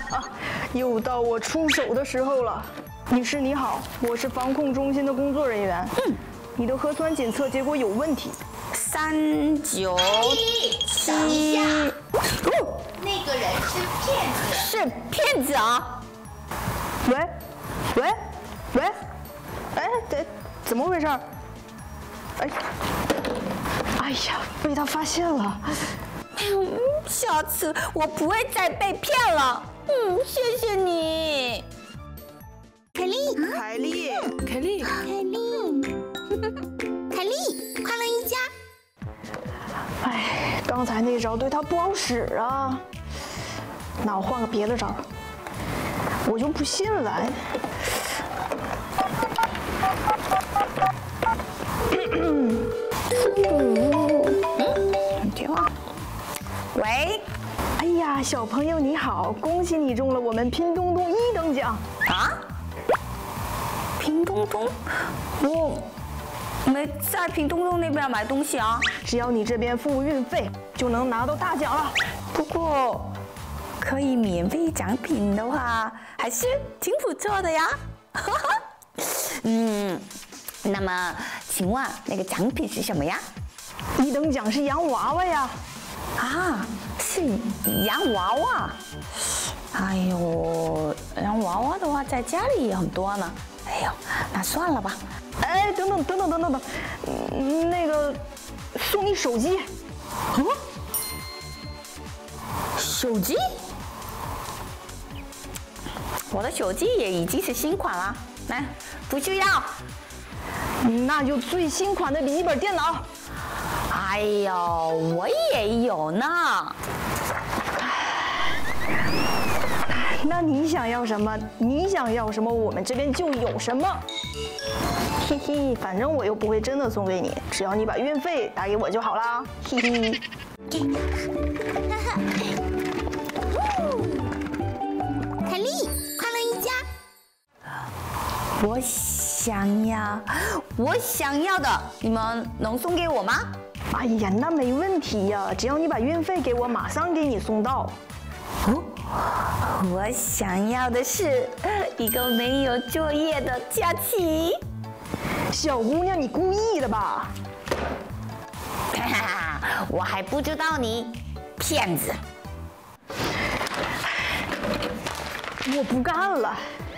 又到我出手的时候了。女士你好，我是防控中心的工作人员。你的核酸检测结果有问题。 397。 那个人是骗子。 是骗子啊！ 喂，哎，怎么回事？哎呀，被他发现了。 下次我不会再被骗了。谢谢你， 凯莉， 凯莉， 凯莉，快乐一家。 哎，刚才那招对他不好使啊。那我换个别的招。我就不信了。 电话。喂。 哎呀，小朋友你好，恭喜你中了我们拼东东1等奖啊！拼东东，我没在拼东东那边买东西啊。 只要你这边付运费，就能拿到大奖了。 不过，可以免费奖品的话，还是挺不错的呀。那么，请问那个奖品是什么呀 ？1等奖是洋娃娃呀。 啊，是洋娃娃。哎呦，洋娃娃的话在家里也很多呢。哎呦，那算了吧。 哎，等等，那个送你手机。 手机？我的手机也已经是新款了，来，不需要。 那就最新款的笔记本电脑。 哎呦，我也有呢。 那你想要什么？我们这边就有什么。嘿嘿，反正我又不会真的送给你，只要你把运费打给我就好啦。嘿嘿。 凯莉，快乐一家。 我想要的，你们能送给我吗？ 哎呀，那没问题呀，只要你把运费给我，马上给你送到。 我想要的是一个没有作业的假期。 小姑娘，你故意的吧？ 哈哈，我还不知道你骗子。 我不干了。